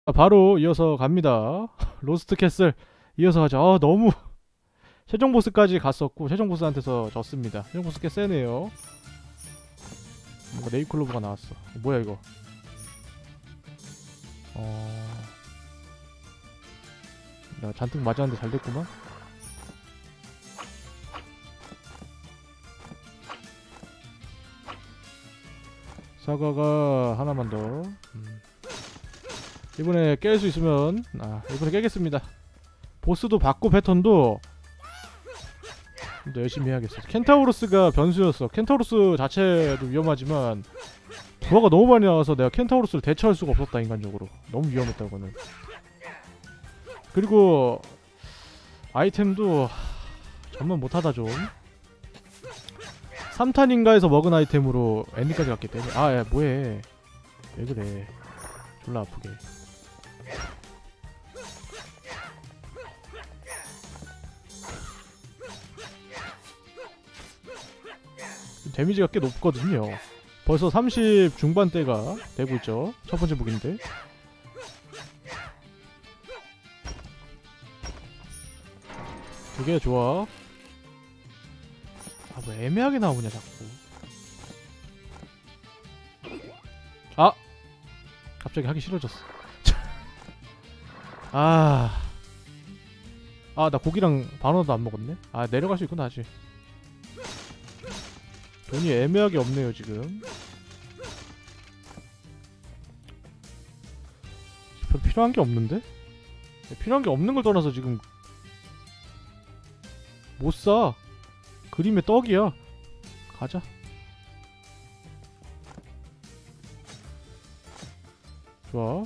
바로 이어서 갑니다. 로스트 캐슬 이어서 가죠. 너무 최종 보스까지 갔었고 최종 보스한테서 졌습니다. 최종 보스 꽤 세네요. 뭔가 네이클로브가 나왔어. 뭐야 이거? 나 잔뜩 맞았는데 잘 됐구만. 사과가 하나만 더. 이번에 깰 수 있으면 이번에 깨겠습니다. 보스도 받고 패턴도 좀 더 열심히 해야겠어. 켄타우로스가 변수였어. 켄타우로스 자체도 위험하지만 부하가 너무 많이 나와서 내가 켄타우로스를 대처할 수가 없었다. 인간적으로 너무 위험했다 이거는. 그리고 아이템도 정말 못하다 좀. 3탄인가에서 먹은 아이템으로 엔딩까지 갔기 때문에 야 뭐해 왜 그래 졸라 아프게. 데미지가 꽤 높거든요. 벌써 30 중반대가 되고 있죠. 첫 번째 무기인데. 되게 좋아. 뭐 애매하게 나오냐 자꾸. 갑자기 하기 싫어졌어. 나 고기랑 바나나도 안 먹었네. 내려갈 수 있구나 아직. 돈이 애매하게 없네요 지금. 별 필요한 게 없는데? 필요한 게 없는 걸 떠나서 지금 못 사. 그림의 떡이야. 가자. 좋아.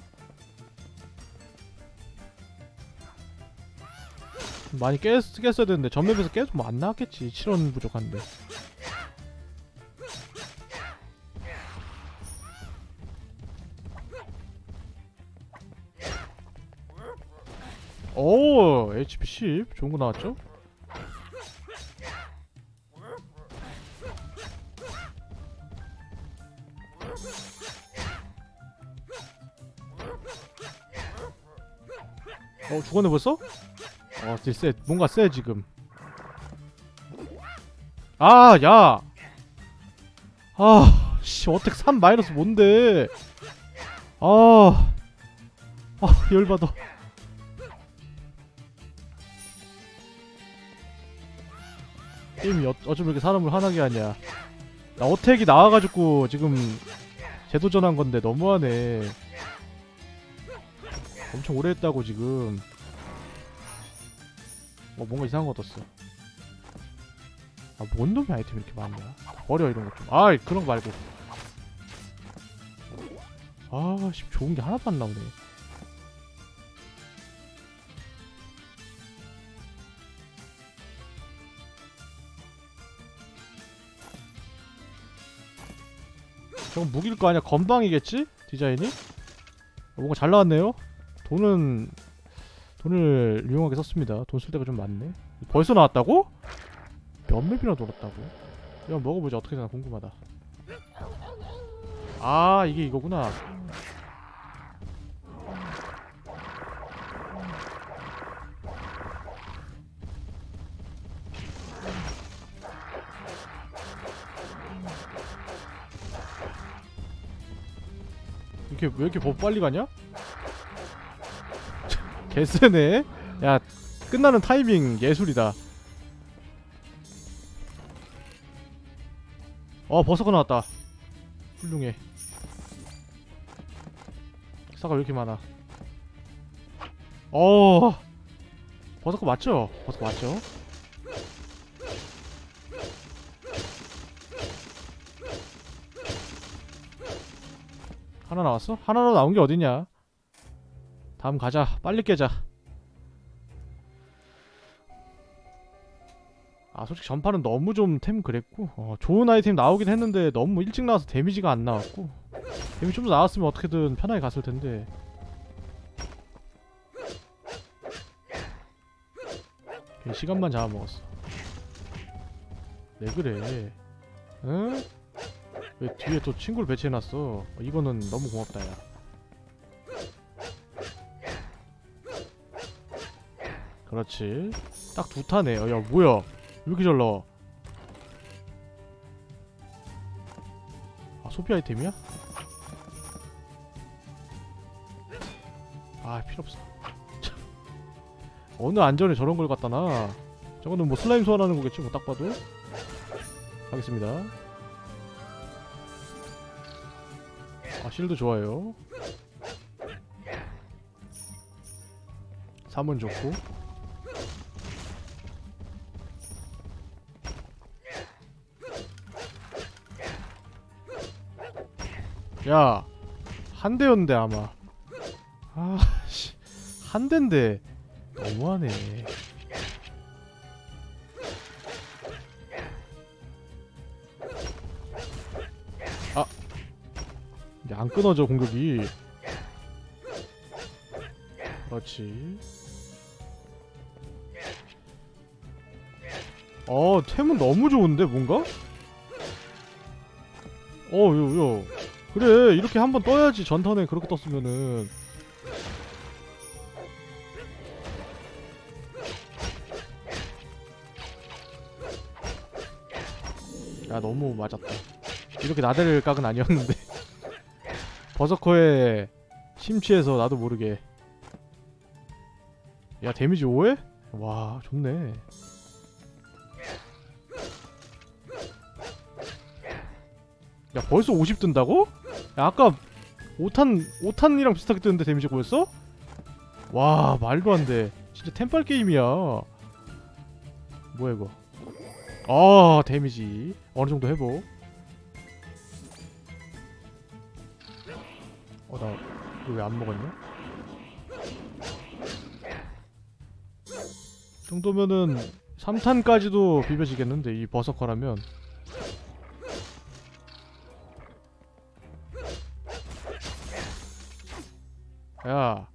많이 깼어야 되는데 전맵에서 깨도 뭐 안 나왔겠지. 7원 부족한데. 오, HP 10 좋은 거 나왔죠? 죽었네 벌써? 딜 쎄. 뭔가 쎄 지금. 야! 씨, 어택 3 마이너스 뭔데? 열받아. 게임이 어쩜 이렇게 사람을 화나게 하냐. 나 어택이 나와가지고 지금 재도전한 건데 너무하네. 엄청 오래 했다고 지금. 뭔가 이상한 거 떴어. 뭔 놈의 아이템이 이렇게 많냐. 버려 이런 거 좀. 그런 거 말고. 씨, 좋은 게 하나도 안 나오네. 저건 무기일 거 아니야. 건방이겠지? 디자인이? 뭔가 잘 나왔네요. 돈을 유용하게 썼습니다. 돈 쓸 때가 좀 많네. 벌써 나왔다고? 몇 맵이나 돌았다고? 이거 먹어보자. 어떻게 되나 궁금하다. 이게 이거구나. 왜 이렇게 빨리 가냐? 개쎄네. 야, 끝나는 타이밍 예술이다. 버섯가 나왔다. 훌륭해. 사과 왜 이렇게 많아? 버섯거 맞죠? 버섯거 맞죠? 하나 나왔어? 하나로 나온 게 어디냐? 다음 가자. 빨리 깨자. 솔직히 전판은 너무 좀 템 그랬고 좋은 아이템 나오긴 했는데 너무 일찍 나와서 데미지가 안 나왔고. 데미지 좀 더 나왔으면 어떻게든 편하게 갔을 텐데. 시간만 잡아먹었어. 왜 그래? 응? 왜 뒤에 또 친구를 배치해놨어? 이거는 너무 고맙다 야. 그렇지. 딱 두 타네. 야 뭐야 왜 이렇게 잘 나와. 아 소비 아이템이야? 아 필요없어. 어느 안전에 저런 걸 갖다 놔. 저거는 뭐 슬라임 소환하는 거겠지 뭐 딱 봐도. 가겠습니다. 아 실드 좋아요. 3은 좋고. 야 한 대였는데 아마. 아씨 한 대인데 너무하네. 아 이제 안 끊어져 공격이. 그렇지. 템은 너무 좋은데 뭔가? 요 그래 이렇게 한번 떠야지. 전턴에 그렇게 떴으면은. 야 너무 맞았다. 이렇게 나댈 각은 아니었는데. 버서커에 심취해서 나도 모르게. 야 데미지 5회? 와 좋네. 야 벌써 50 뜬다고? 야 아까 5탄이랑 비슷하게 뜨는데 데미지 5였어? 와 말도 안돼. 진짜 템빨 게임이야. 뭐야 이거. 데미지 어느정도 해보. 나 이거 왜 안 먹었냐? 이 정도면은 3탄까지도 비벼지겠는데 이 버서커라면. 야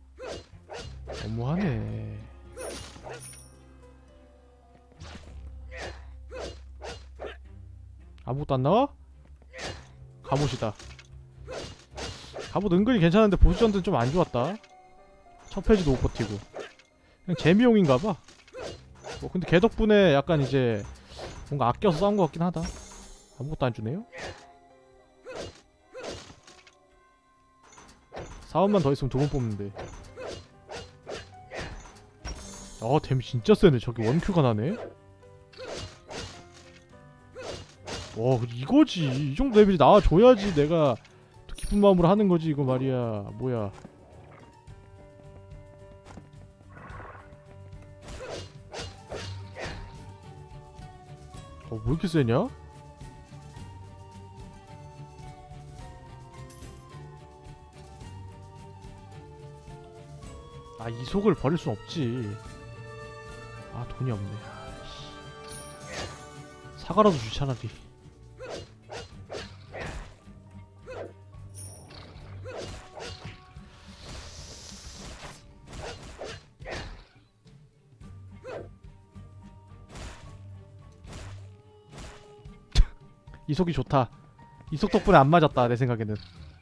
너무하네. 아무것도 안 나와? 갑옷이다. 갑옷 은근히 괜찮은데 보스전들은 좀 안 좋았다. 첫 페이지도 못 버티고. 그냥 재미용인가봐. 뭐 근데 걔 덕분에 약간 이제 뭔가 아껴서 싸운 것 같긴 하다. 아무것도 안 주네요. 사원만 더 있으면 2번 뽑는데. 데미지 진짜 세네. 저기 원큐가 나네. 와 이거지. 이 정도 데미지 나와줘야지 내가 또 기쁜 마음으로 하는 거지 이거 말이야. 뭐야. 뭐 이렇게 세냐? 이속을 버릴 순 없지. 돈이 없네. 사과라도 주지 차라리. 이속이 좋다. 이속 덕분에 안 맞았다 내 생각에는.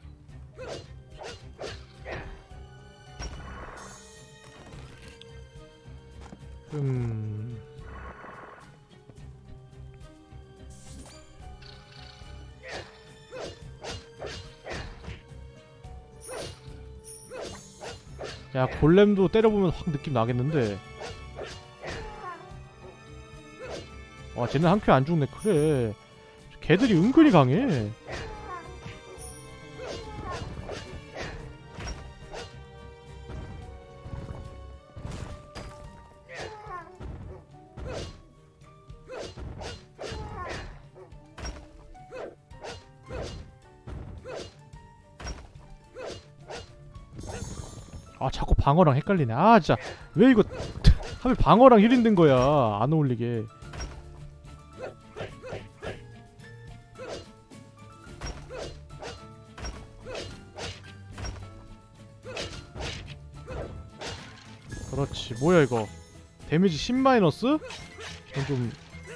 야 골렘도 때려보면 확 느낌 나겠는데. 쟤는 한 큐 안 죽네. 그래 걔들이 은근히 강해. 자꾸 방어랑 헷갈리네. 진짜 왜 이거 하필 방어랑 힐 있는 거야. 안 어울리게. 그렇지. 뭐야 이거. 데미지 10 마이너스? 이건 좀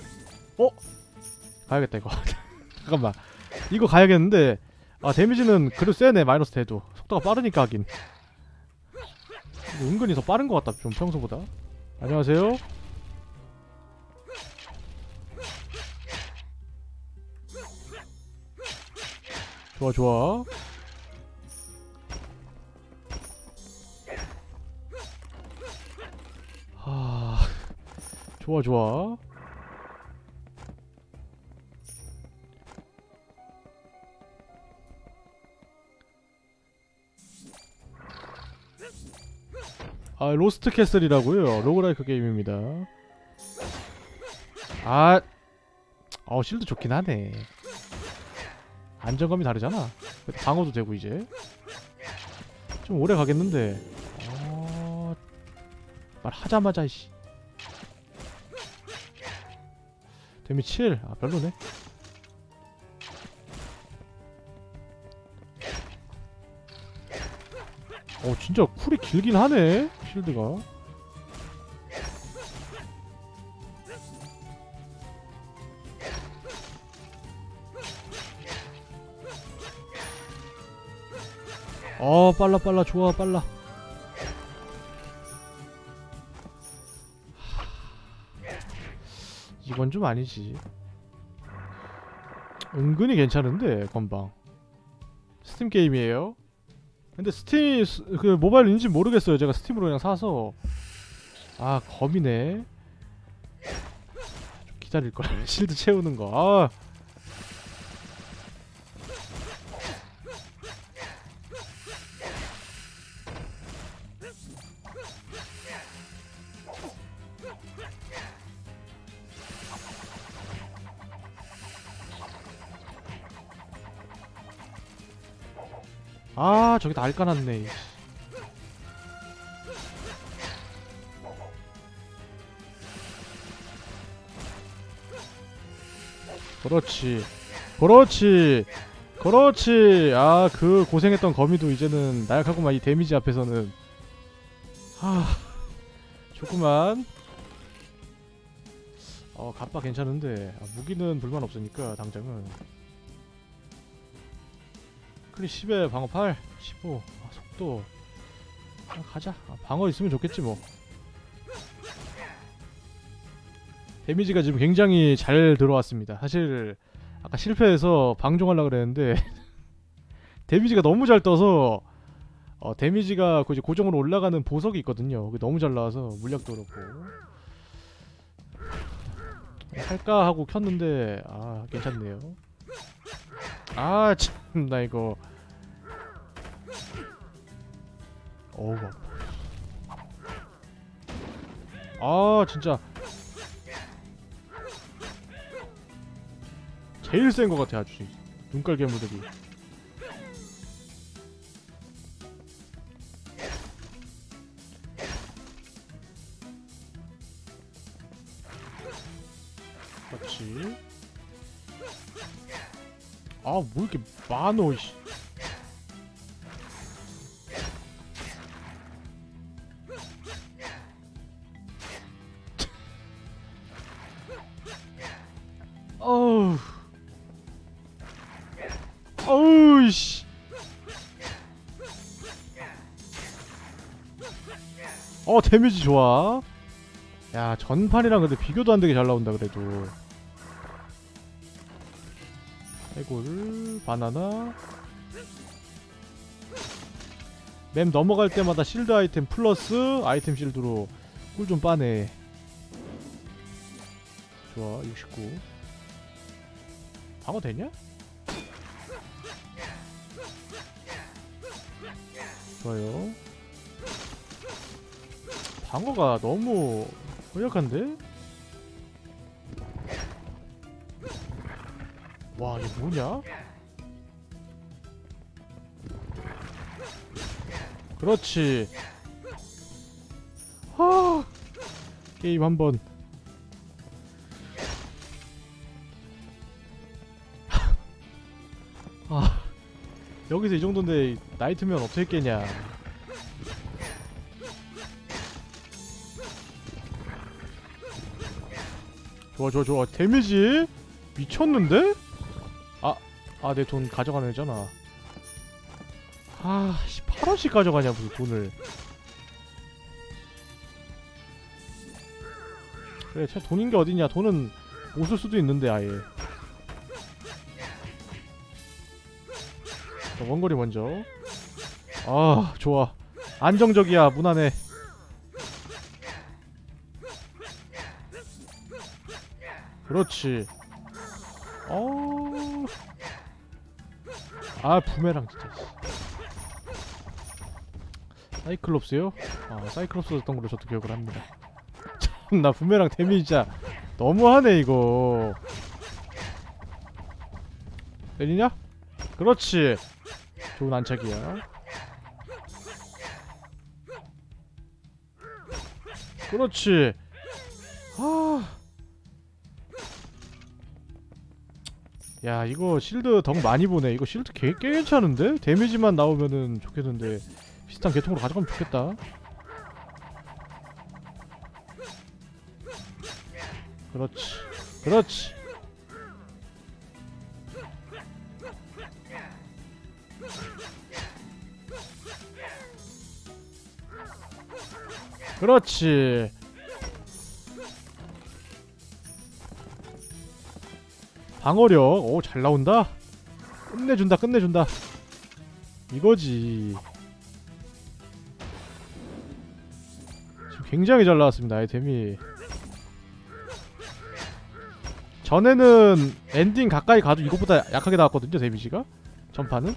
가야겠다 이거. 잠깐만 이거 가야겠는데. 데미지는 그래도 세네. 마이너스 돼도 속도가 빠르니까 하긴. 은근히 더 빠른 것 같다 좀 평소보다. 안녕하세요. 좋아 좋아. 하... 좋아 좋아. 아, 로스트 캐슬이라고요. 로그라이크 게임입니다. 아, 실드 좋긴 하네. 안정감이 다르잖아. 방어도 되고 이제 좀 오래 가겠는데. 말하자마자 씨. 데미 7. 아, 별로네. 진짜 쿨이 길긴 하네. 실드가. 빨라 좋아 빨라. 이건 좀 아니지. 은근히 괜찮은데 건방. 스팀 게임이에요. 근데 스팀 그 모바일인지 모르겠어요. 제가 스팀으로 그냥 사서. 아, 검이네. 좀 기다릴걸. 실드 채우는 거. 저기 다 알까놨네. 그렇지 그렇지 그렇지. 그 고생했던 거미도 이제는 나약하구만. 이 데미지 앞에서는. 좋구만. 갑바 괜찮은데. 무기는 불만 없으니까 당장은. 클리 10에 방어 8 15. 속도 가자. 방어 있으면 좋겠지 뭐. 데미지가 지금 굉장히 잘 들어왔습니다. 사실 아까 실패해서 방종하려고 그랬는데 데미지가 너무 잘 떠서 데미지가 이제 고정으로 올라가는 보석이 있거든요. 그게 너무 잘 나와서 물약도 그렇고 할까 하고 켰는데 괜찮네요. 참나 이거. 진짜 제일 센 것 같아. 아주 눈깔 괴물들이. 그렇지. 뭐 이렇게 많어 씨. 씨. 데미지 좋아. 야, 전판이랑 근데 비교도 안 되게 잘 나온다 그래도. 해골, 바나나. 맵 넘어갈 때마다 실드 아이템 플러스 아이템 실드로 꿀 좀 빠네. 좋아. 69. 방어 되냐? 좋아요. 방어가 너무 허약한데? 와, 이게 뭐냐? 그렇지. 게임 한번. 여기서 이 정도인데 나이트면 어떻게 깨냐. 좋아. 데미지 미쳤는데? 내 돈 가져가는 애잖아. 8원씩 가져가냐 무슨 돈을. 그래 돈인 게 어딨냐. 돈은 못 쓸 수도 있는데 아예. 자, 원거리 먼저. 아 좋아. 안정적이야. 무난해. 그렇지. 아 부메랑 진짜. 사이클롭스요? 아 사이클롭스였던 걸로 저도 기억을 합니다. 참 나 부메랑 데미지 진짜 너무하네 이거. 때리냐? 그렇지. 좋은 안착이야. 그렇지. 야 이거 실드 덕 많이 보네. 이거 실드 꽤 괜찮은데? 데미지만 나오면은 좋겠는데 비슷한 계통으로 가져가면 좋겠다. 그렇지. 그렇지. 그렇지. 방어력. 오 잘 나온다. 끝내준다. 끝내준다. 이거지. 지금 굉장히 잘 나왔습니다. 아이템이. 전에는 엔딩 가까이 가도 이것보다 약하게 나왔거든요. 데미지가. 전판은.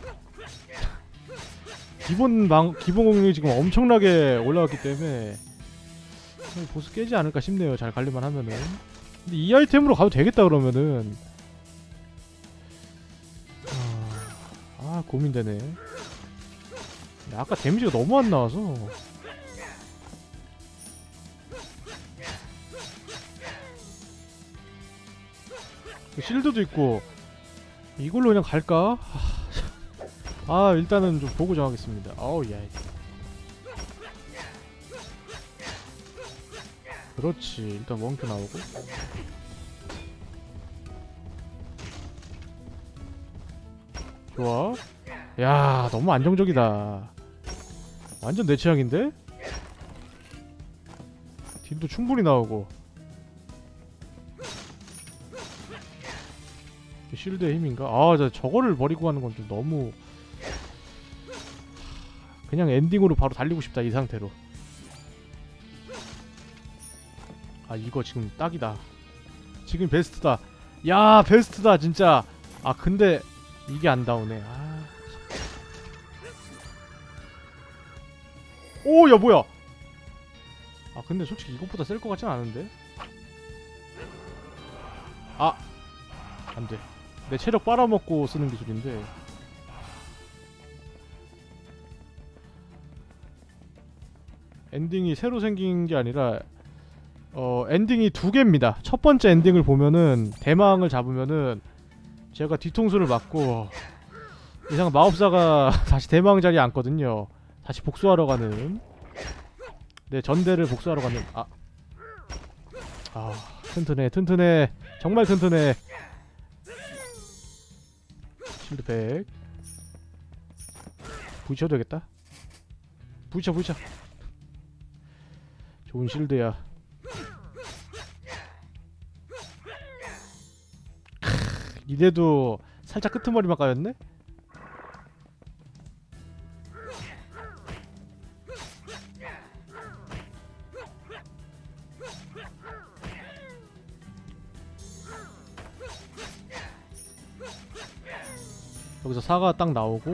기본 공격이 지금 엄청나게 올라왔기 때문에 보스 깨지 않을까 싶네요. 잘 관리만 하면은. 근데 이 아이템으로 가도 되겠다 그러면은. 아 고민되네. 아까 데미지가 너무 안 나와서. 실드도 있고 이걸로 그냥 갈까? 아 일단은 좀 보고 정하겠습니다. 아우 야. 그렇지. 일단 원큐 나오고. 좋아. 야 너무 안정적이다. 완전 내 취향인데? 딜도 충분히 나오고. 실드의 힘인가? 아 저거를 버리고 가는 건 좀 너무. 그냥 엔딩으로 바로 달리고 싶다 이 상태로. 아 이거 지금 딱이다. 지금 베스트다. 야 베스트다 진짜. 아 근데 이게 안 나오네. 오 야 뭐야. 아 근데 솔직히 이것보다 셀 것 같진 않은데. 아 안돼. 내 체력 빨아먹고 쓰는 기술인데. 엔딩이 새로 생긴 게 아니라 엔딩이 두 개입니다. 첫 번째 엔딩을 보면은 대망을 잡으면은 제가 뒤통수를 맞고 이상 마법사가 다시 대망 자리에 앉거든요. 다시 복수하러 가는. 네 전대를 복수하러 가는. 튼튼해 튼튼해. 정말 튼튼해. 실드 100. 부딪혀도 되겠다. 부딪혀. 좋은 실드야. 이래도 살짝 끄트머리만 까였네? 여기서 사가 딱 나오고.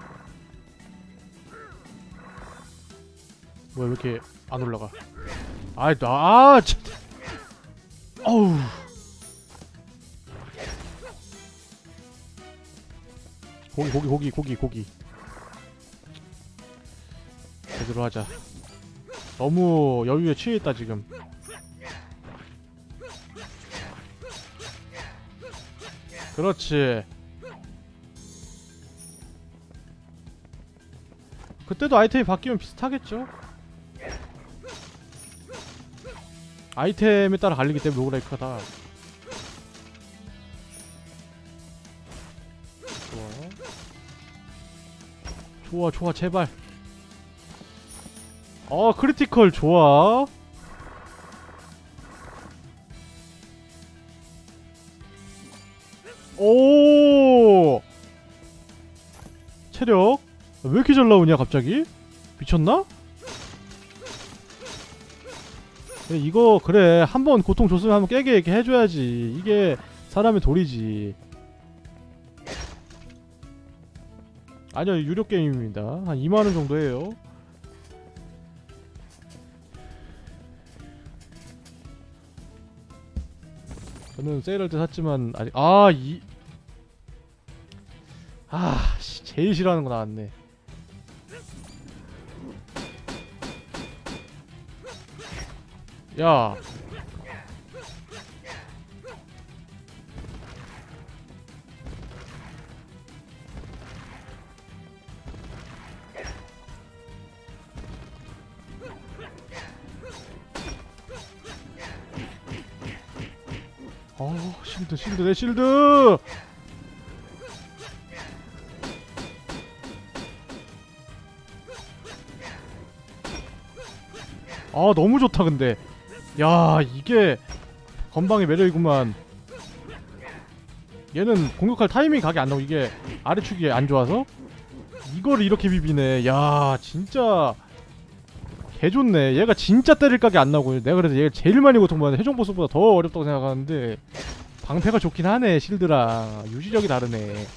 뭐야 왜 이렇게 안 올라가. 어우. 고기 제대로 하자. 너무 여유에 취해있다 지금. 그렇지. 그때도 아이템이 바뀌면 비슷하겠죠? 아이템에 따라 갈리기 때문에 로그라이크하다. 좋아 제발. 크리티컬 좋아. 체력 왜 이렇게 잘 나오냐 갑자기? 미쳤나? 그래, 이거 그래 한번 고통 줬으면 한번 깨게 이렇게 해줘야지. 이게 사람의 도리지. 아니요 유료 게임입니다. 한 2만원 정도 해요. 저는 세일할 때 샀지만 아직 제일 싫어하는 거 나왔네. 야. 실드 내 실드. 너무 좋다 근데. 야 이게 건방의 매력이구만. 얘는 공격할 타이밍 각이 안 나오고 이게 아래축이 안 좋아서 이거를 이렇게 비비네. 야 진짜 개좋네. 얘가 진짜 때릴 각이 안 나오고 내가 그래서 얘가 제일 많이 고통받는 해적 보스보다 더 어렵다고 생각하는데 방패가 좋긴 하네. 실드랑 유지력이 다르네.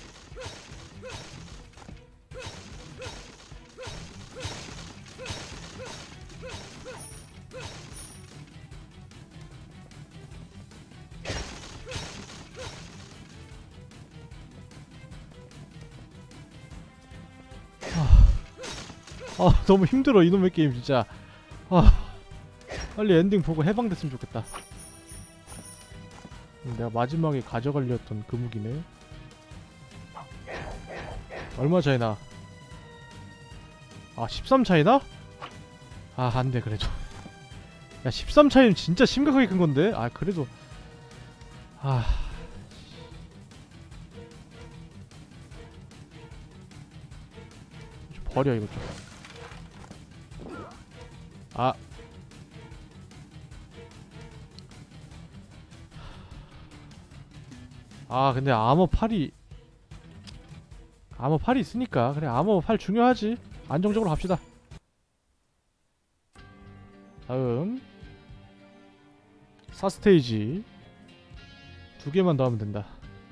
너무 힘들어 이놈의 게임 진짜. 빨리 엔딩 보고 해방됐으면 좋겠다. 내가 마지막에 가져가려 했던 그 무기네. 얼마 차이나? 13 차이나? 안돼 그래도. 야 13 차이는 진짜 심각하게 큰건데? 그래도 좀 버려 이거 좀. 근데 아머 8이 있으니까 그래 아머 8 중요하지. 안정적으로 갑시다. 다음 4스테이지 2개만 더 하면 된다.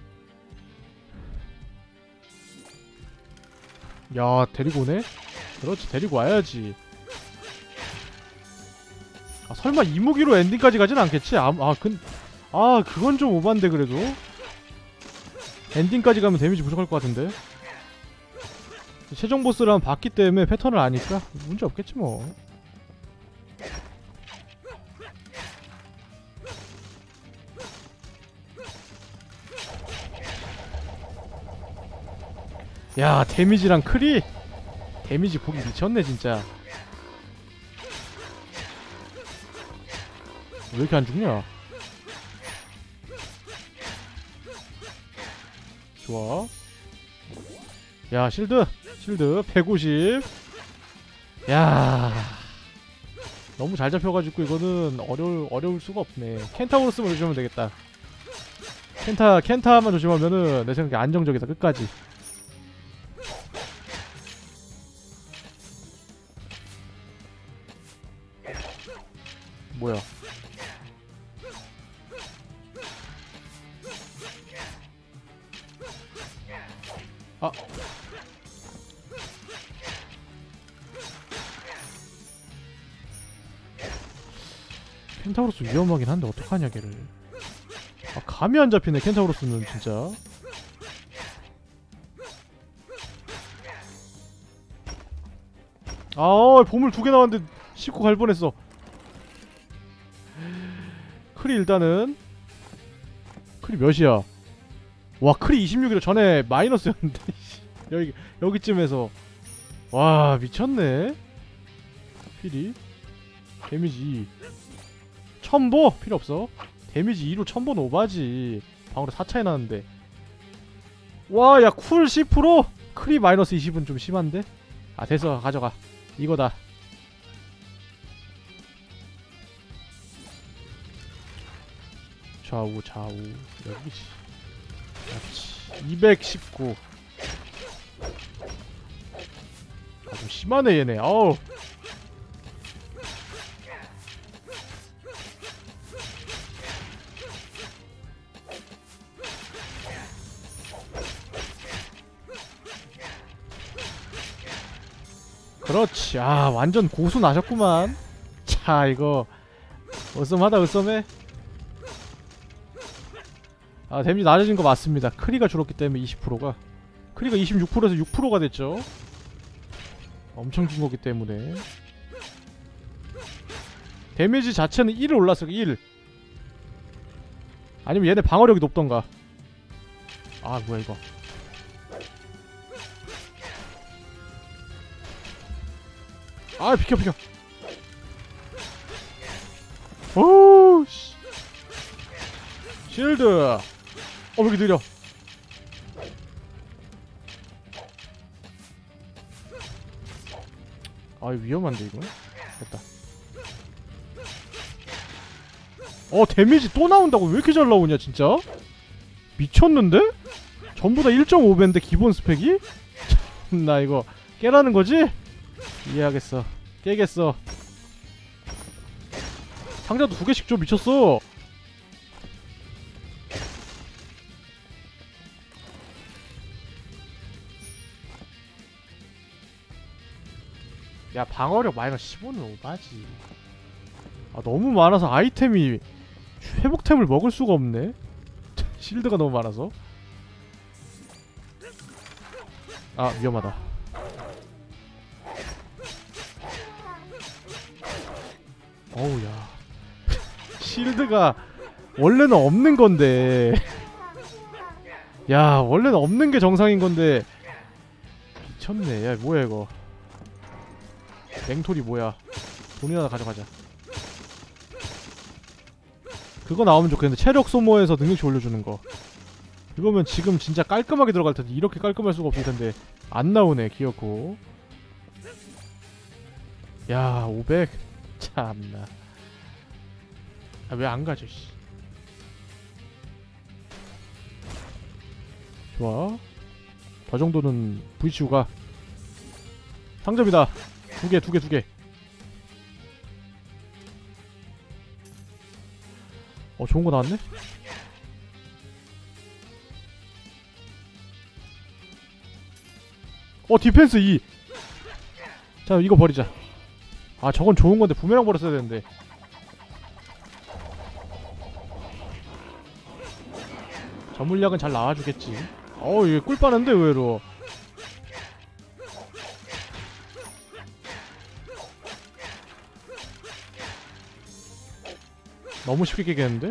야 데리고 오네? 그렇지 데리고 와야지. 설마 이 무기로 엔딩까지 가진 않겠지? 그건 좀 오반데 그래도 엔딩까지 가면 데미지 부족할 것 같은데. 최종 보스랑 봤기 때문에 패턴을 아니까 문제 없겠지 뭐. 야 데미지랑 크리 데미지 보기 미쳤네 진짜. 왜 이렇게 안 죽냐? 좋아. 야 실드 150. 야 너무 잘 잡혀가지고 이거는 어려울 수가 없네. 켄타우로스만 조심하면 되겠다. 켄타만 조심하면은 내 생각에 안정적이다 끝까지. 뭐야? 켄타우로스 위험하긴 한데 어떡하냐 걔를. 감이 안 잡히네 켄타우로스는 진짜. 보물 2개 나왔는데 씹고 갈 뻔했어. 크리 일단은 크리 몇이야? 와 크리 26이라 전에 마이너스였는데 여기쯤에서 와 미쳤네. 필이 데미지 2 첨보 필요없어. 데미지 2로 첨보는 오바지. 방으로 4 차이 나는데. 와 야 쿨 10%? 크리 마이너스 20은 좀 심한데? 됐어 가져가. 이거다. 좌우 여기. 그렇지 219. 좀 심하네 얘네. 어우. 그렇지. 아 완전 고수 나셨구만. 자 이거 어썸하다 어썸해. 아 데미지 낮아진 거 맞습니다. 크리가 줄었기 때문에 20%가 크리가 26%에서 6%가 됐죠. 엄청 준 거기 때문에 데미지 자체는 1을 올랐어요. 1. 아니면 얘네 방어력이 높던가. 아 뭐야 이거. 아 비켜 비켜. 오우 씨. 실드. 왜 이렇게 느려. 아 위험한데 이거. 됐다. 데미지 또 나온다고. 왜 이렇게 잘 나오냐 진짜. 미쳤는데? 전부 다 1.5배인데 기본 스펙이? 나 이거 깨라는 거지? 이해하겠어. 깨겠어. 상자도 2개씩 줘. 미쳤어. 야 방어력 마이너스 15는 오바지. 아 너무 많아서 아이템이 회복템을 먹을 수가 없네. 실드가 너무 많아서. 아 위험하다. 어우야. 실드가 원래는 없는 건데. 야 원래는 없는 게 정상인 건데. 미쳤네. 야 뭐야 이거. 맹토리 뭐야. 돈이나 가져가자. 그거 나오면 좋겠는데. 체력 소모해서 능력치 올려주는 거. 이거면 지금 진짜 깔끔하게 들어갈 텐데. 이렇게 깔끔할 수가 없을 텐데. 안 나오네. 귀엽고. 야 500. 참나. 아 왜 안 가져 씨. 좋아. 저 정도는 VCU가 상점이다. 2개 2개 2개. 좋은거 나왔네? 디펜스 2. 자 이거 버리자. 아 저건 좋은건데 부메랑 버렸어야 되는데. 저 물약은 잘 나와주겠지. 이게 꿀 빠는데 의외로. 너무 쉽게 깨겠는데?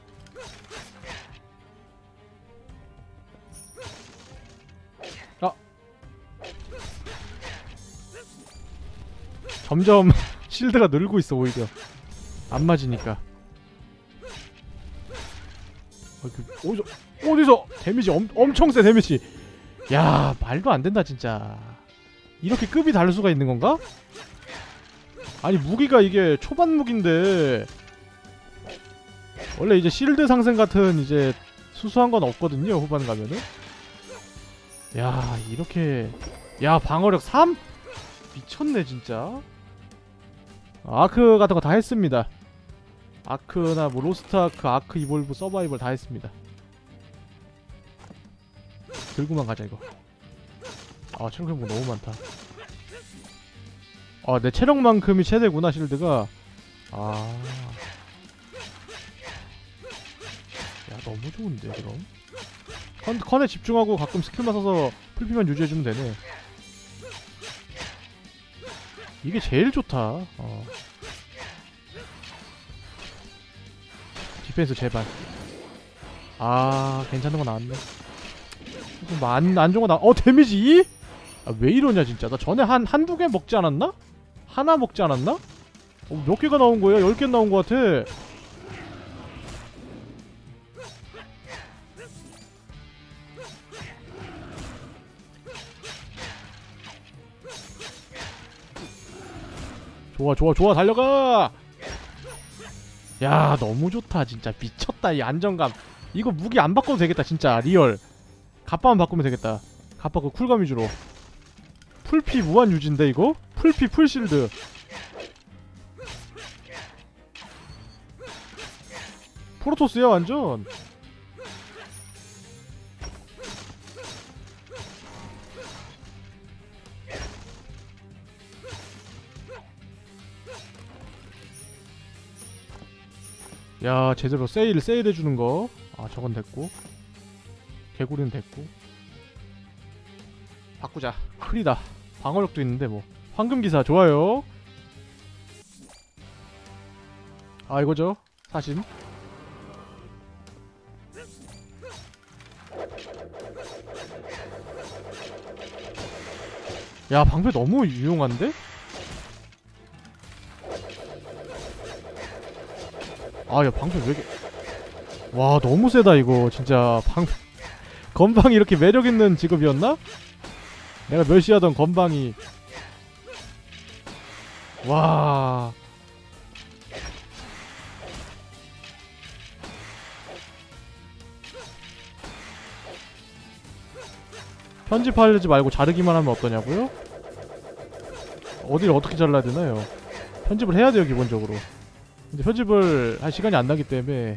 아! 점점 실드가 늘고 있어 오히려. 안 맞으니까. 어디서 데미지 엄청 세 데미지. 야 말도 안 된다 진짜. 이렇게 급이 다를 수가 있는 건가? 아니 무기가 이게 초반 무기인데 원래 이제 실드 상승 같은 이제 수수한 건 없거든요 후반 가면은. 야 이렇게. 야 방어력 3? 미쳤네 진짜. 아크 같은 거 다 했습니다. 아크나 뭐 로스트 아크, 아크 이볼브, 서바이벌 다 했습니다. 들고만 가자 이거. 체력 회복 너무 많다. 내 체력만큼이 최대구나 실드가. 야 너무 좋은데 그럼. 컨에 집중하고 가끔 스킬만 써서 풀피만 유지해주면 되네. 이게 제일 좋다. 디펜스 제발. 괜찮은 거 나왔네. 좀 안 좋은 거 데미지 2? 왜 이러냐 진짜. 나 전에 한두 개 먹지 않았나? 하나 먹지 않았나? 몇 개가 나온 거야? 10개 나온 거 같아. 좋아 좋아 좋아 달려가. 야 너무 좋다 진짜. 미쳤다 이 안정감. 이거 무기 안 바꿔도 되겠다 진짜. 리얼 갑바만 바꾸면 되겠다. 갑바 그 쿨감 위주로. 풀피 무한 유지인데 이거? 풀피 풀실드. 프로토스야 완전. 야 제대로 세일해주는 거. 아 저건 됐고, 개구리는 됐고. 바꾸자. 흐리다. 방어력도 있는데 뭐. 황금기사 좋아요. 아 이거죠 사신. 야 방패 너무 유용한데? 아 야 방패 왜 이렇게, 와 너무 세다 이거 진짜. 건방이 이렇게 매력있는 직업이었나? 내가 멸시하던 건방이. 와 편집하지 말고 자르기만 하면 어떠냐고요? 어디를 어떻게 잘라야 되나요? 편집을 해야 돼요 기본적으로. 근데 편집을 할 시간이 안 나기 때문에.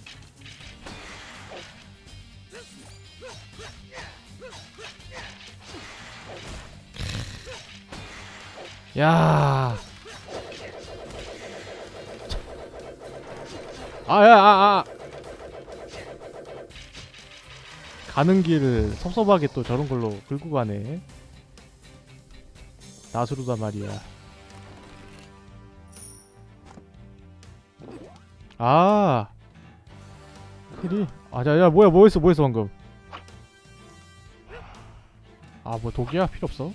야. 가는 길 섭섭하게 또 저런 걸로 긁고 가네. 나스루다 말이야. 아 크리. 야 뭐야 뭐했어 방금. 아 뭐 독이야? 필요 없어.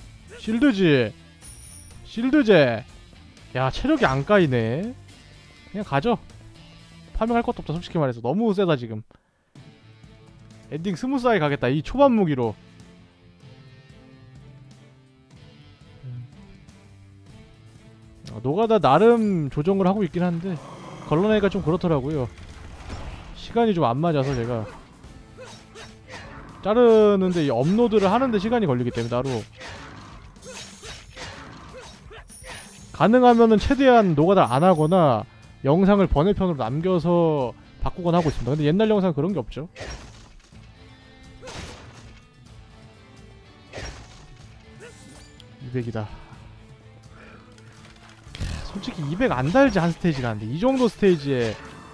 실드제. 야 체력이 안 까이네. 그냥 가죠. 파밍할 것도 없다 솔직히 말해서. 너무 세다 지금. 엔딩 스무스하게 가겠다 이 초반 무기로. 노가다 나름 조정을 하고 있긴 한데 걸러내기가 좀 그렇더라고요. 시간이 좀 안 맞아서 제가 자르는데 이 업로드를 하는데 시간이 걸리기 때문에 따로. 가능하면은 최대한 노가다 안 하거나 영상을 번외편으로 남겨서 바꾸거나 하고 있습니다. 근데 옛날 영상 그런 게 없죠. (200이다) 솔직히 200 안 달지 한 스테이지가 안돼. 이 정도 스테이지에.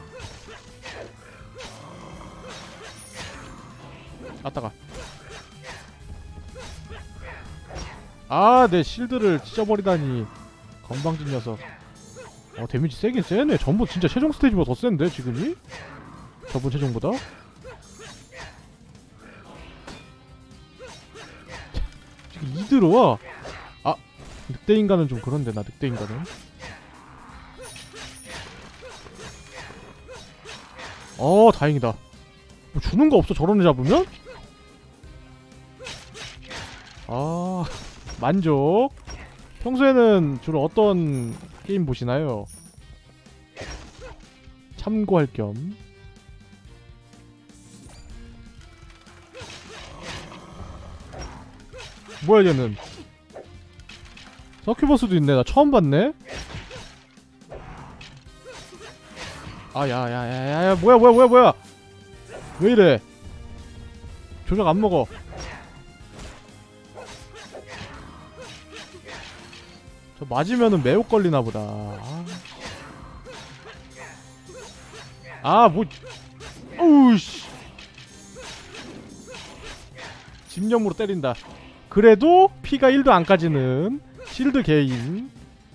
아따가. 아 내 실드를 찢어버리다니 건방진 녀석. 데미지 세긴 세네. 전부 진짜 최종 스테이지보다 더 센데 지금이? 저번 최종보다? 지금 2 들어와. 아 늑대인간은 좀 그런데. 나 늑대인간은 다행이다. 뭐 주는거 없어 저런 애 잡으면? 만족. 평소에는 주로 어떤 게임 보시나요? 참고할 겸. 뭐야 얘는. 서큐버스도 있네. 나 처음 봤네. 야야야야야 뭐야 왜 이래. 조작 안 먹어. 저 맞으면은 매혹 걸리나 보다. 뭐 우우씨 집념으로 때린다. 그래도 피가 1도 안 까지는 실드 개인.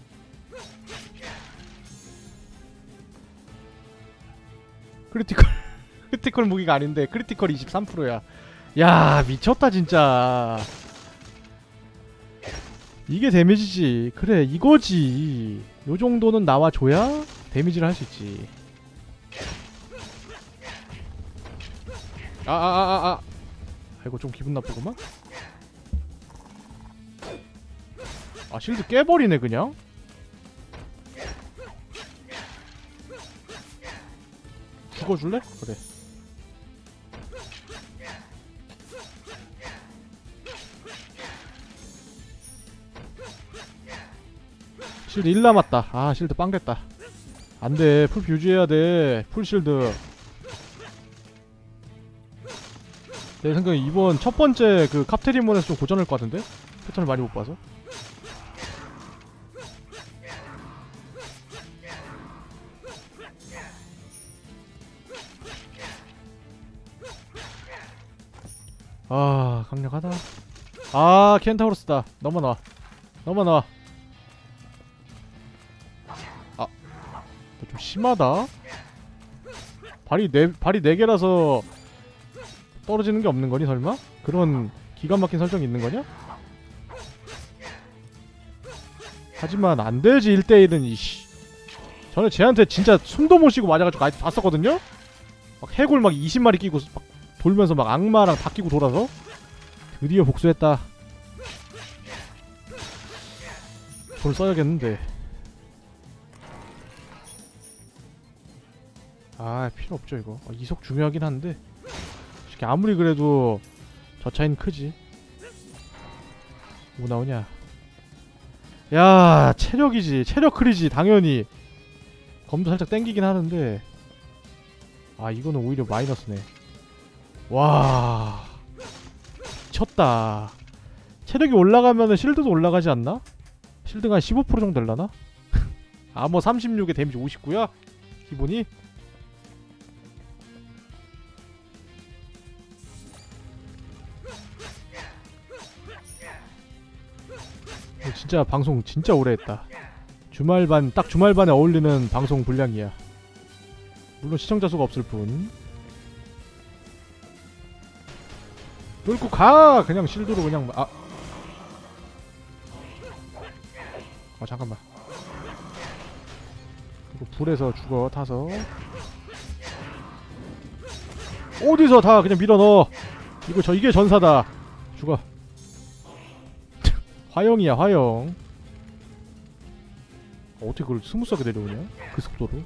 크리티컬 무기가 아닌데 크리티컬 23%야 야 미쳤다 진짜. 이게 데미지지. 그래 이거지. 요정도는 나와줘야 데미지를 할 수 있지. 아이고 좀 기분 나쁘구만. 실드 깨버리네 그냥. 죽어줄래? 그래. 실드 1 남았다. 아 실드 빵 됐다. 안돼 풀피 유지해야돼. 풀실드. 내 생각에 이번 첫번째 그 카프테리몬에서 좀 고전할 것 같은데? 패턴을 많이 못봐서. 아 강력하다. 아 켄타우로스다. 넘어놔 넘어놔. 아 좀 심하다. 발이 4개라서 떨어지는 게 없는 거니 설마? 그런 기가 막힌 설정이 있는 거냐? 하지만 안 되지 1대1은 이씨. 저는 쟤한테 진짜 숨도 못 쉬고 맞아가지고 아직 봤었거든요? 막 해골 막 20마리 끼고 막 돌면서 막 악마랑 다 끼고 돌아서 드디어 복수했다. 돌 써야겠는데. 아 필요 없죠 이거. 이속 중요하긴 한데 아무리 그래도 저 차이는 크지. 뭐 나오냐. 야 체력이지. 체력 크리지 당연히. 검도 살짝 땡기긴 하는데 아 이거는 오히려 마이너스네. 와 미쳤다. 체력이 올라가면은 실드도 올라가지 않나? 실드가 한 15% 정도 될라나? 아머 36에 데미지 59야? 기본이? 진짜 방송 진짜 오래 했다. 주말반 딱 주말반에 어울리는 방송 분량이야. 물론 시청자 수가 없을 뿐. 뚫고 가! 그냥 실드로 그냥 잠깐만. 이거 불에서 죽어 타서. 어디서 다 그냥 밀어넣어. 이게 전사다. 죽어. 화영이야 화영. 어떻게 그걸 스무스하게 내려오냐? 그 속도로.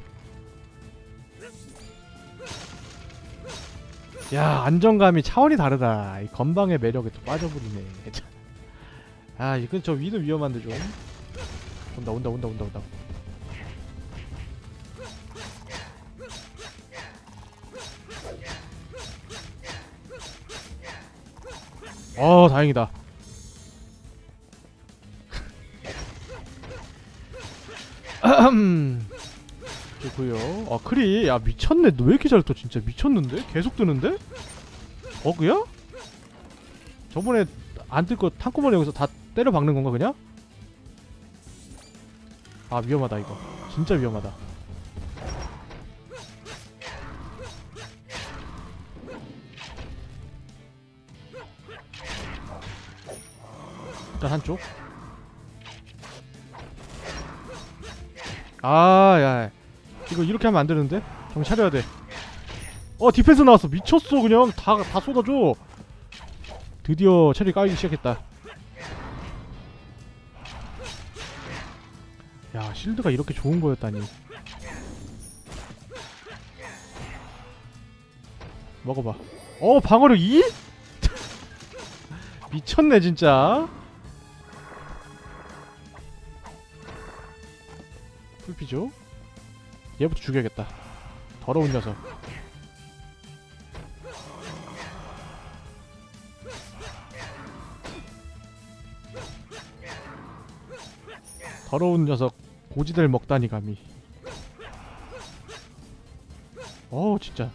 야 안정감이 차원이 다르다. 이 건방의 매력에 또 빠져버리네. 아 이거 저 위는 위험한데 좀. 온다. 다행이다. 좋고요. 크리. 야 미쳤네. 너 왜 이렇게 잘 떠? 진짜 미쳤는데? 계속 뜨는데? 버그야? 저번에 안 뜰 거 탕구멍 여기서 다 때려 박는 건가 그냥? 아 위험하다 이거. 진짜 위험하다. 일단 한쪽. 야 이거 이렇게 하면 안 되는데? 정신 차려야 돼. 디펜스 나왔어. 미쳤어 그냥. 다 쏟아줘. 드디어 체리 까이기 시작했다. 야 실드가 이렇게 좋은 거였다니. 먹어봐. 방어력 2? 미쳤네 진짜. 풀피죠? 얘부터 죽여야겠다. 더러운 녀석. 더러운 녀석. 고지들 먹다니 감히. 진짜.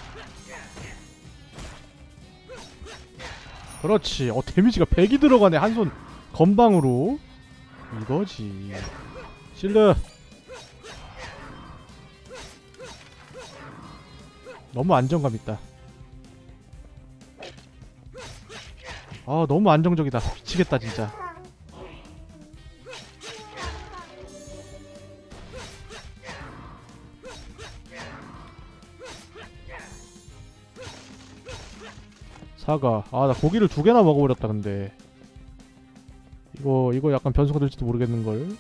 그렇지. 데미지가 100이 들어가네. 한 손 건방으로. 이거지. 실드. 너무 안정감 있다. 너무 안정적이다. 미치겠다 진짜. 사과. 나 고기를 2개나 먹어버렸다 근데. 이거 약간 변수가 될지도 모르겠는걸.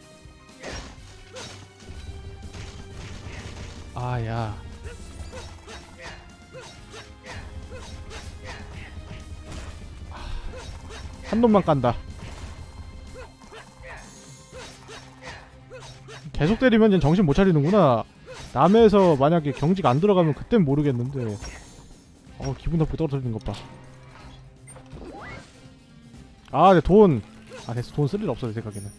야. 한 놈만 깐다. 계속 때리면 얘 정신 못 차리는구나. 남해에서 만약에 경직 안 들어가면 그땐 모르겠는데. 기분 나쁘게 떨어뜨리는 것 봐. 아, 내 돈. 아, 됐어. 돈 쓸 일 없어, 내 생각에는.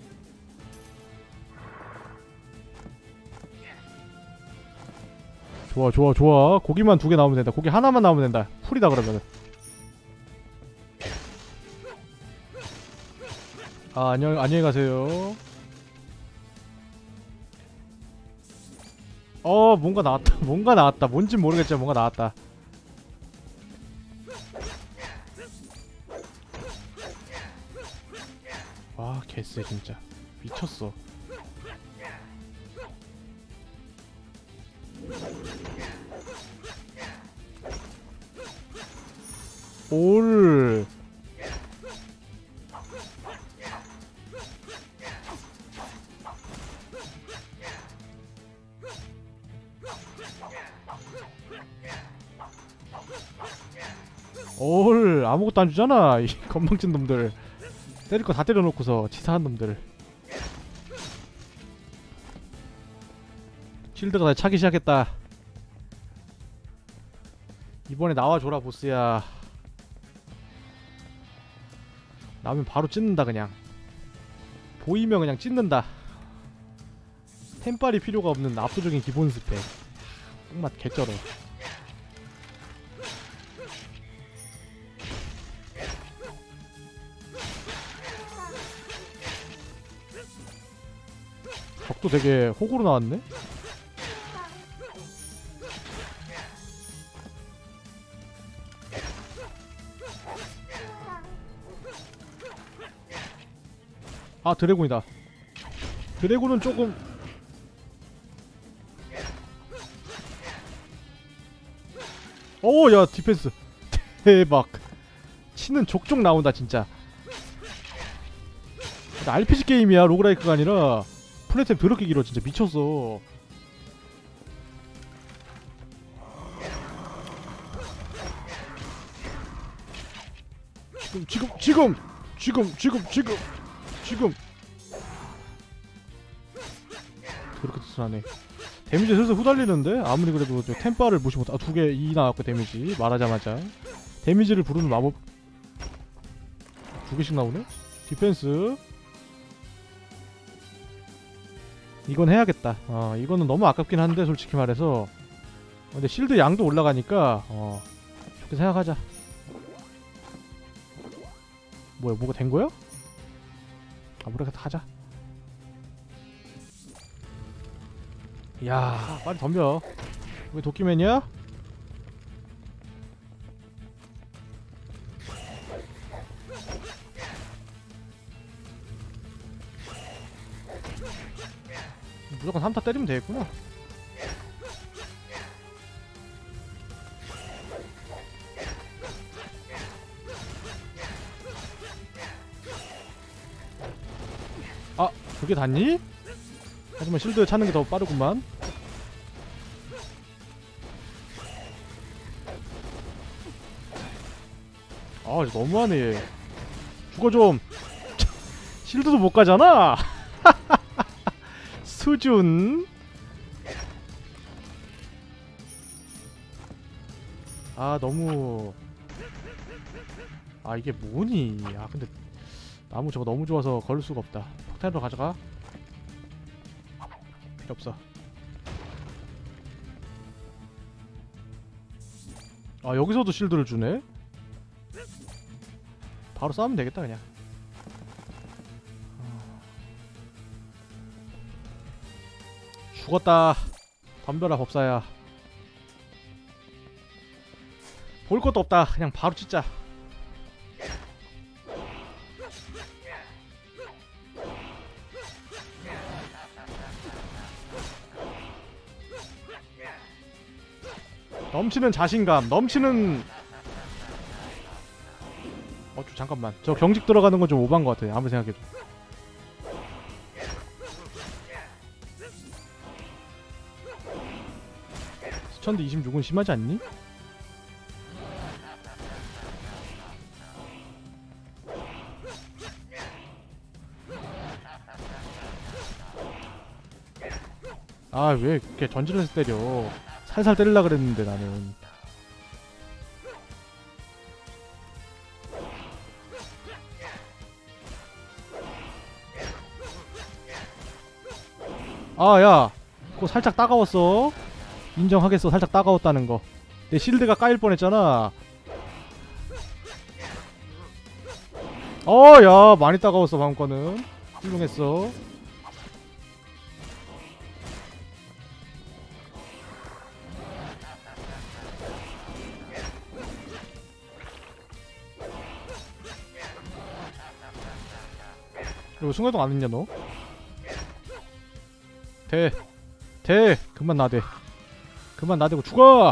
좋아, 좋아, 좋아. 고기만 2개 나오면 된다. 고기 하나만 나오면 된다. 풀이다, 그러면은. 아, 안녕히 가세요. 뭔가 나왔다. 뭔가 나왔다. 뭔진 모르겠지만 뭔가 나왔다. 와, 개쎄 진짜. 미쳤어. 올. 올. 아무것도 안 주잖아. 이 건방진 놈들. 때릴 거 다 때려놓고서 치사한 놈들. 실드가 다 차기 시작했다. 이번에 나와줘라 보스야. 나오면 바로 찢는다 그냥. 보이면 그냥 찢는다. 템빨이 필요가 없는 압도적인 기본 스펙. 똥맛 개쩔어. 적도 되게 호구로 나왔네? 아, 드래곤이다. 드래곤은 조금 야, 디펜스 대박. 치는 족족 나온다 진짜. RPG 게임이야. 로그라이크가 아니라. 플랫템 더럽게 길어. 진짜 미쳤어. 지금 그렇게 튼튼하네. 데미지 슬슬 후달리는데? 아무리 그래도 저 템바를 무시 못하. 2개 2 나왔고 데미지 말하자마자 데미지를 부르는 마법 2개씩 나오네? 디펜스 이건 해야겠다. 이거는 너무 아깝긴 한데 솔직히 말해서. 근데 실드 양도 올라가니까 좋게 생각하자. 뭐가 된 거야? 모르겠다. 하자. 이야, 빨리 덤벼. 왜 도끼맨이야? 무조건 3타 때리면 되겠구나. 아, 그게 닿니? 하지만 실드 찾는 게 더 빠르구만. 이거 너무하네 얘. 죽어 좀. 실드도 못 가잖아. 수준. 너무. 이게 뭐니? 근데 나무 저거 너무 좋아서 걸을 수가 없다. 폭탄으로 가져가. 필요 없어. 여기서도 실드를 주네? 바로 싸우면 되겠다 그냥. 죽었다. 덤벼라 법사야. 볼 것도 없다. 그냥 바로 찢자. 넘치는 자신감, 넘치는. 잠깐만. 저 경직 들어가는 건 좀 오반 것 같아. 아무리 생각해도. 스천드 26은 심하지 않니? 아, 왜 이렇게 전진해서 때려. 살살 때리려 그랬는데 나는. 아, 야, 그거 살짝 따가웠어. 인정하겠어, 살짝 따가웠다는 거. 내 실드가 까일 뻔했잖아. 야, 많이 따가웠어. 방금 거는 훌륭했어. 그리고 순간이동 안 했냐 너? 그만 나대. 그만 나대고 죽어.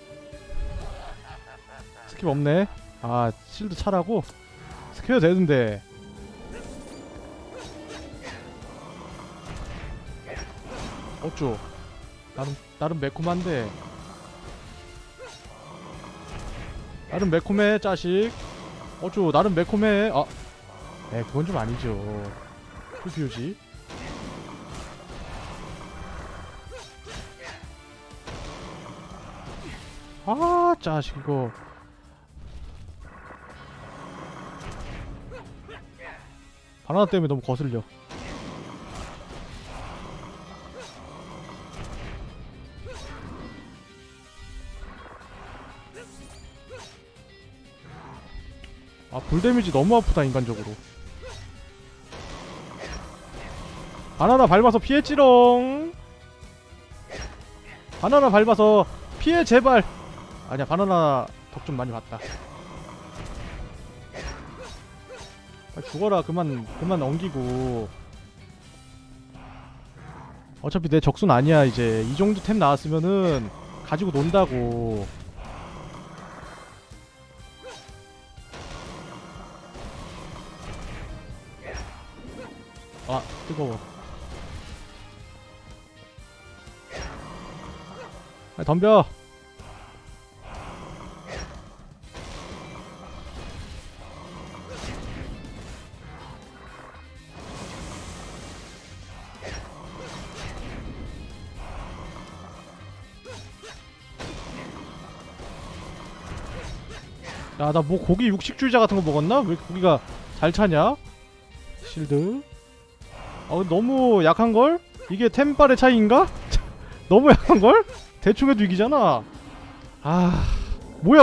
스킵 없네. 아, 실드 차라고? 스킵해도 되는데. 어쭈. 나름 매콤한데. 나름 매콤해 짜식. 어쭈, 나름 매콤해. 아, 그건 좀 아니죠. 풀피우지. 아, 짜식 이거. 바나나 때문에 너무 거슬려. 아, 불 데미지 너무 아프다 인간적으로. 바나나 밟아서 피했지롱. 바나나 밟아서 피해 제발. 아니야, 바나나 덕 좀 많이 봤다. 아, 죽어라. 그만 엉기고. 어차피 내 적순 아니야. 이제 이 정도 템 나왔으면은 가지고 논다고. 아, 뜨거워. 아, 덤벼. 야, 나 뭐 고기 육식주의자 같은 거 먹었나? 왜 고기가 잘 차냐? 실드. 너무 약한걸? 이게 템빨의 차이인가? 너무 약한걸? 대충 해도 이기잖아. 아, 뭐야.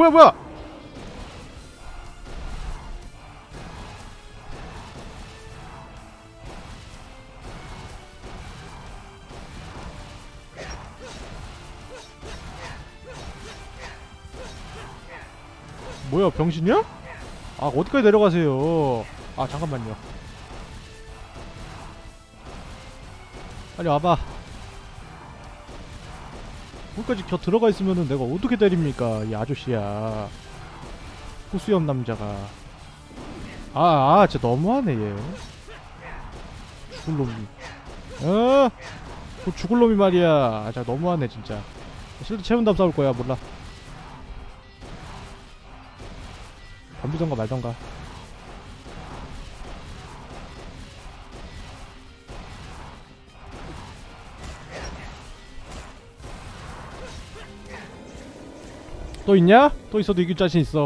뭐야, 병신이야? 아, 어디까지 내려가세요. 아, 잠깐만요. 빨리 와봐. 거기까지 겨 들어가 있으면은 내가 어떻게 때립니까, 이 아저씨야. 호수염 남자가. 진짜 너무하네 얘. 죽을 놈이. 그 죽을 놈이 말이야. 진짜 너무하네 진짜. 실드 채운 다음 싸울 거야. 몰라. 덤비던가 말던가. 또 있냐? 또 있어도 이길 자신 있어.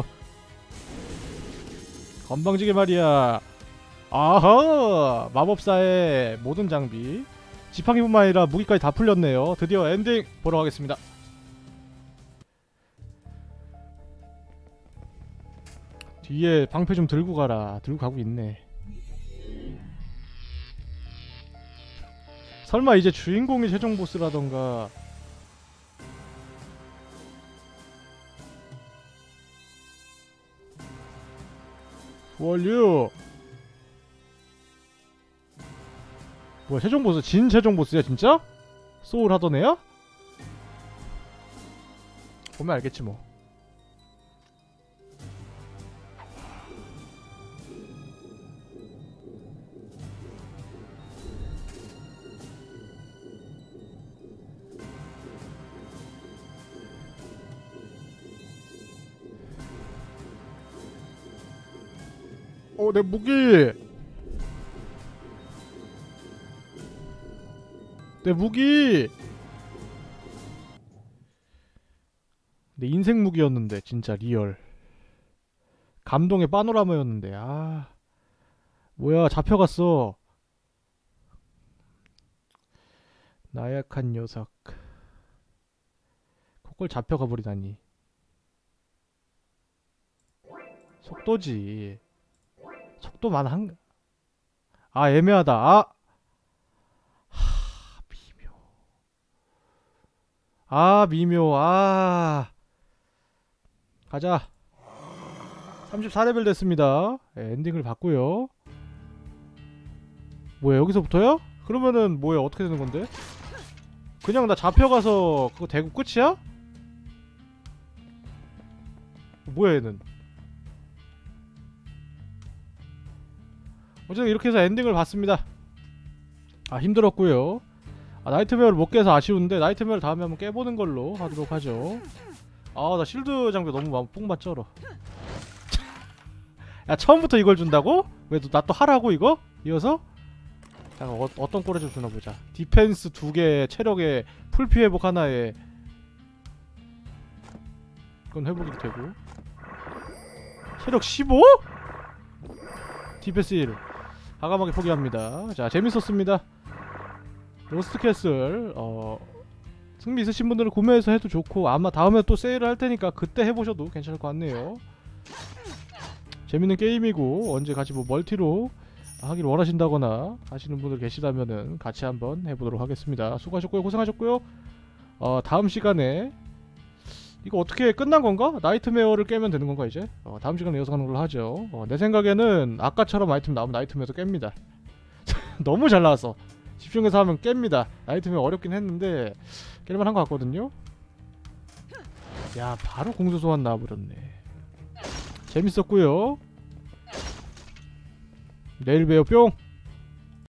건방지게 말이야. 아하! 마법사의 모든 장비. 지팡이뿐만 아니라 무기까지 다 풀렸네요. 드디어 엔딩 보러 가겠습니다. 뒤에 방패 좀 들고 가라. 들고 가고 있네. 설마 이제 주인공이 최종 보스라던가. 원류. 뭐야, 최종 보스? 진 최종 보스야 진짜? 소울 하던 애야? 보면 알겠지 뭐. 내 무기. 내 무기! 내 인생 무기였는데 진짜 리얼. 감동의 파노라마였는데. 아 뭐야 잡혀갔어. 나약한 녀석. 그걸 잡혀가 버리다니. 속도지. 속도만 한. 아 애매하다. 아 미묘. 아 미묘. 아 가자. 34레벨 됐습니다. 네, 엔딩을 봤고요. 뭐야 여기서부터야? 그러면은 뭐야 어떻게 되는 건데? 그냥 나 잡혀가서 그거 대구 끝이야? 뭐야 얘는? 어쨌든 이렇게 해서 엔딩을 봤습니다. 아 힘들었고요. 아 나이트메어를 못 깨서 아쉬운데 나이트메어를 다음에 한번 깨보는 걸로 하도록 하죠. 아 나 실드 장비 너무 뽕맛 쩔어. 야 처음부터 이걸 준다고? 왜 나 또 하라고 이거? 이어서? 잠깐 어떤 꼴에 좀 주나보자. 디펜스 2개, 체력에 풀피 회복 하나에 그건 회복이 되고 체력 15? 디펜스 1 과감하게 포기합니다. 자 재밌었습니다. 로스트 캐슬 승리 있으신 분들은 구매해서 해도 좋고 아마 다음에 또 세일을 할 테니까 그때 해보셔도 괜찮을 것 같네요. 재밌는 게임이고 언제 같이 뭐 멀티로 하길 원하신다거나 하시는 분들 계시다면은 같이 한번 해보도록 하겠습니다. 수고하셨고요. 고생하셨고요. 다음 시간에 이거 어떻게 끝난 건가? 나이트메어를 깨면 되는 건가 이제? 다음 시간에 이어서 가는 걸로 하죠. 내 생각에는 아까처럼 아이템 나오면 나이트메어도 깹니다. 너무 잘 나왔어. 집중해서 하면 깹니다. 나이트메어 어렵긴 했는데 깰만한 것 같거든요. 야 바로 공수 소환 나와버렸네. 재밌었고요. 내일 봬요 뿅.